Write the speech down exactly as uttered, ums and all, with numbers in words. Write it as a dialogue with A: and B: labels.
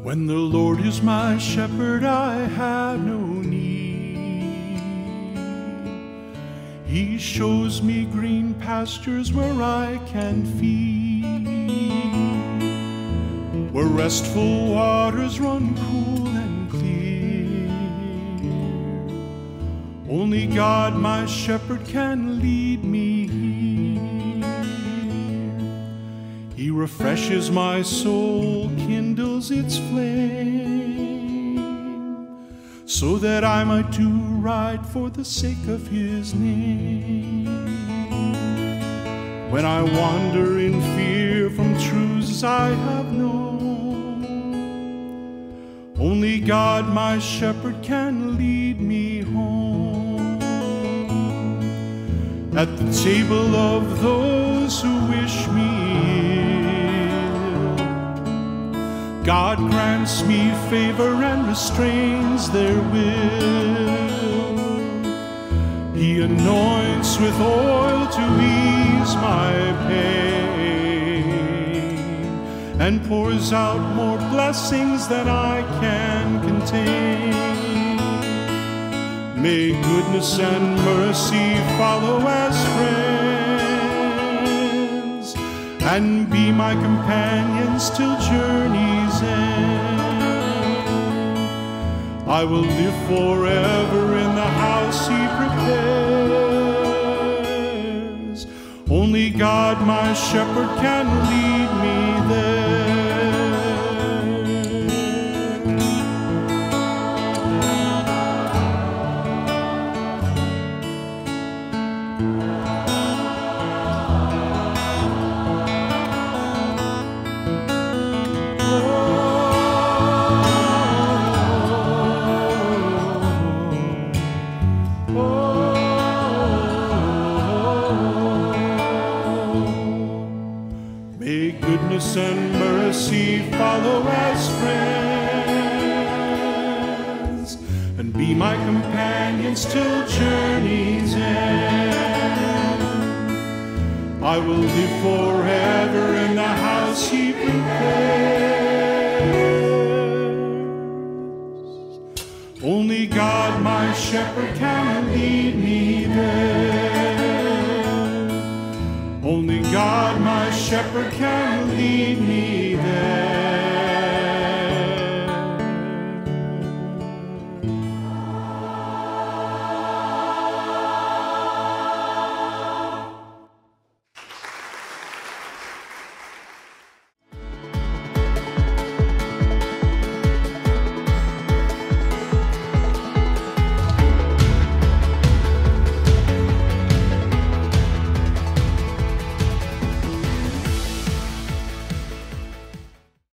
A: When the Lord is my shepherd, I have no need. He shows me green pastures where I can feed, where restful waters run cool and clear. Only God, my shepherd, can lead me here. He refreshes my soul, kindles its flame, so that I might do right for the sake of his name. When I wander in fear from truths I have known, only God, my shepherd, can lead me home. At the table of those who wish me ill, God grants me favor and restrains their will. He anoints with oil to ease my pain, and pours out more blessings than I can contain. May goodness and mercy follow as friends, and be my companions till journey's end. I will live forever in the house he prepares. Only God, my shepherd, can lead me there. And mercy follow as friends, and be my companions till journey's end. I will live forever in the house he prepares. Only God, my shepherd, can lead me there. Only God, my shepherd, can lead me there.